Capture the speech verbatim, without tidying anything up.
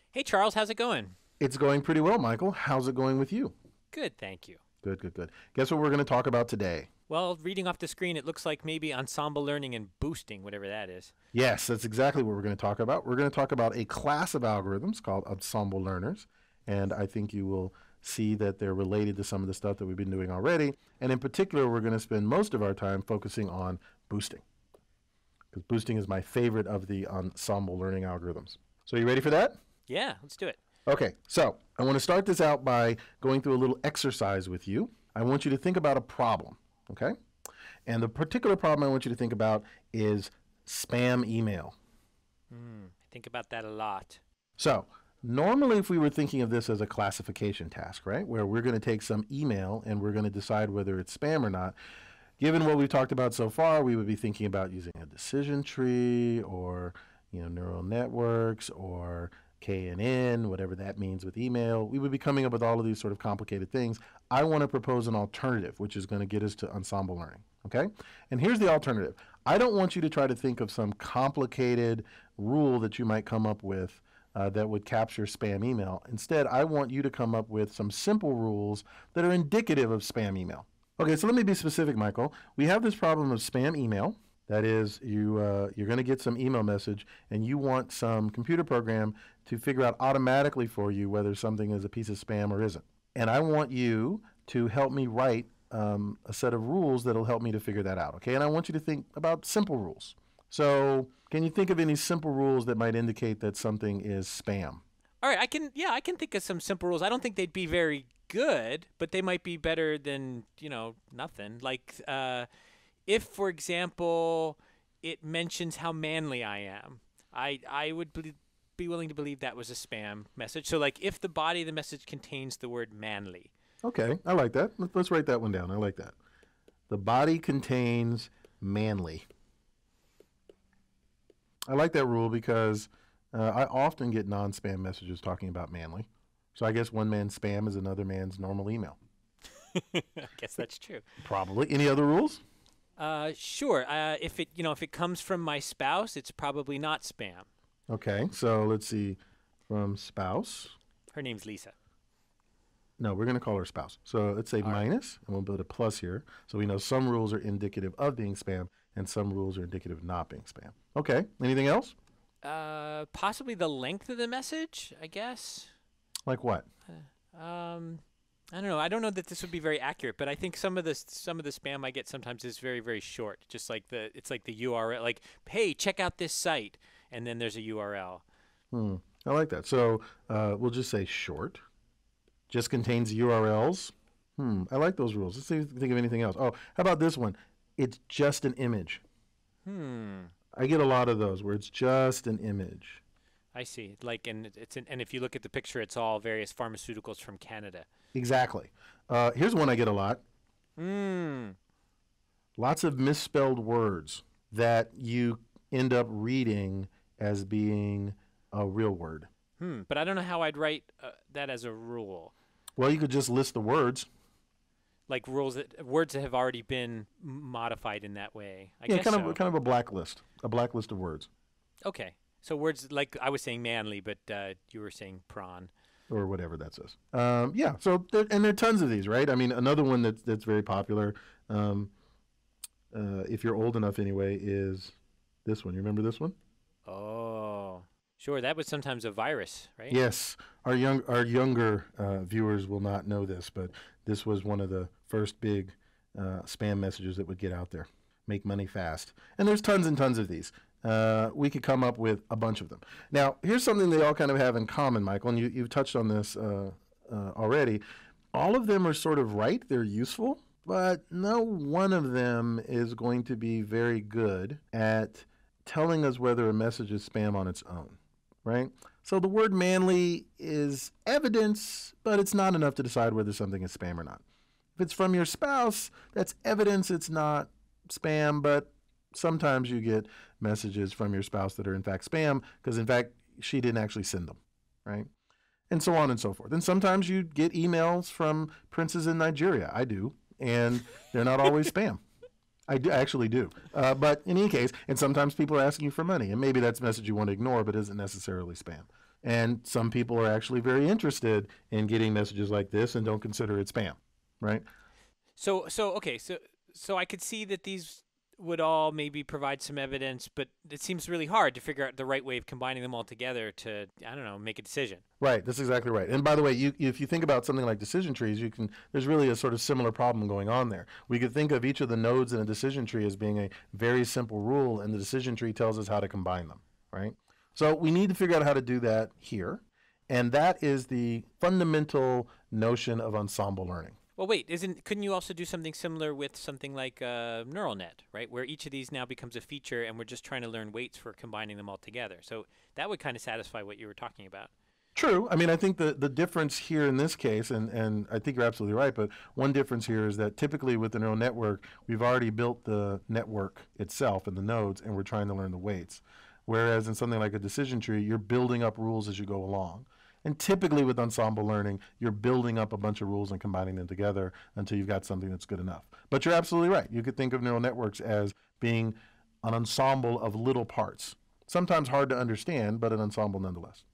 Hey, Charles, how's it going? It's going pretty well, Michael. How's it going with you? Good, thank you. Good, good, good. Guess what we're going to talk about today? Well, reading off the screen, it looks like maybe ensemble learning and boosting, whatever that is. Yes, that's exactly what we're going to talk about. We're going to talk about a class of algorithms called ensemble learners, and I think you will see that they're related to some of the stuff that we've been doing already. And in particular, we're going to spend most of our time focusing on boosting, because boosting is my favorite of the ensemble learning algorithms. So are you ready for that? Yeah, let's do it. Okay, so I want to start this out by going through a little exercise with you. I want you to think about a problem, okay? And the particular problem I want you to think about is spam email. Hmm, I think about that a lot. So normally if we were thinking of this as a classification task, right, where we're going to take some email and we're going to decide whether it's spam or not, given what we've talked about so far, we would be thinking about using a decision tree or, you know, neural networks or K N N, whatever that means with email. We would be coming up with all of these sort of complicated things. I want to propose an alternative, which is going to get us to ensemble learning, okay? And here's the alternative. I don't want you to try to think of some complicated rule that you might come up with uh, that would capture spam email. Instead, I want you to come up with some simple rules that are indicative of spam email. Okay, so let me be specific, Michael. We have this problem of spam email. That is, you, uh, you're going to get some email message, and you want some computer program to figure out automatically for you whether something is a piece of spam or isn't. And I want you to help me write um, a set of rules that will help me to figure that out, okay? And I want you to think about simple rules. So can you think of any simple rules that might indicate that something is spam? All right, I can, yeah, I can think of some simple rules. I don't think they'd be very good, but they might be better than, you know, nothing. Like, uh, if, for example, it mentions how manly I am, I, I would be, be willing to believe that was a spam message. So, like, if the body of the message contains the word manly. Okay, I like that. Let's, let's write that one down. I like that. The body contains manly. I like that rule because uh, I often get non-spam messages talking about manly. So I guess one man's spam is another man's normal email. I guess that's true. Probably. Any other rules? Uh, sure. Uh, if it, you know, if it comes from my spouse, it's probably not spam. Okay, so let's see. From spouse. Her name's Lisa. No, we're going to call her spouse. So let's say All right. minus, and we'll put a plus here. So we know some rules are indicative of being spam, and some rules are indicative of not being spam. Okay, anything else? Uh, possibly the length of the message, I guess. Like what? Um, I don't know. I don't know that this would be very accurate, but I think some of the some of the spam I get sometimes is very very short. Just like the it's like the U R L, like, hey, check out this site, and then there's a U R L. Hmm, I like that. So uh, we'll just say short. Just contains U R Ls. Hmm, I like those rules. Let's see if we can think of anything else. Oh, how about this one? It's just an image. Hmm. I get a lot of those where it's just an image. I see. Like, and it- it's an, and if you look at the picture, it's all various pharmaceuticals from Canada. Exactly. Uh, here's one I get a lot. Hmm. Lots of misspelled words that you end up reading as being a real word. Hmm. But I don't know how I'd write uh, that as a rule. Well, you could just list the words. Like rules that words that have already been m- modified in that way. I Yeah, guess kind so. of kind of a blacklist, a blacklist of words, Okay. So words like I was saying manly, but uh, you were saying prawn. or whatever that says. Um, yeah. So there, and there are tons of these, right? I mean, another one that's that's very popular, um, uh, if you're old enough anyway, is this one. You remember this one? Oh, sure. That was sometimes a virus, right? Yes. Our young our younger uh, viewers will not know this, but this was one of the first big uh, spam messages that would get out there. Make money fast, and there's tons and tons of these. Uh, we could come up with a bunch of them. Now, here's something they all kind of have in common, Michael, and you, you've touched on this uh, uh, already. All of them are sort of right. They're useful, but no one of them is going to be very good at telling us whether a message is spam on its own, right? So the word manly is evidence, but it's not enough to decide whether something is spam or not. If it's from your spouse, that's evidence it's not spam, but sometimes you get messages from your spouse that are in fact spam because in fact she didn't actually send them, right? And so on and so forth. And sometimes you get emails from princes in Nigeria. I do, and they're not always spam. I do, actually do. Uh, but in any case, and sometimes people are asking you for money, and maybe that's a message you want to ignore, but isn't necessarily spam. And some people are actually very interested in getting messages like this and don't consider it spam, right? So, so okay, so so I could see that these would all maybe provide some evidence, but it seems really hard to figure out the right way of combining them all together to, I don't know, make a decision. Right, that's exactly right. And by the way, you, if you think about something like decision trees, you can. There's really a sort of similar problem going on there. We could think of each of the nodes in a decision tree as being a very simple rule, and the decision tree tells us how to combine them, right? So we need to figure out how to do that here, and that is the fundamental notion of ensemble learning. Well, wait, isn't couldn't you also do something similar with something like a neural net, right? Where each of these now becomes a feature, and we're just trying to learn weights for combining them all together. So that would kind of satisfy what you were talking about. True. I mean, I think the, the difference here in this case, and, and I think you're absolutely right, but one difference here is that typically with the neural network, we've already built the network itself and the nodes, and we're trying to learn the weights. Whereas in something like a decision tree, you're building up rules as you go along. And typically with ensemble learning, you're building up a bunch of rules and combining them together until you've got something that's good enough. But you're absolutely right. You could think of neural networks as being an ensemble of little parts. Sometimes hard to understand, but an ensemble nonetheless.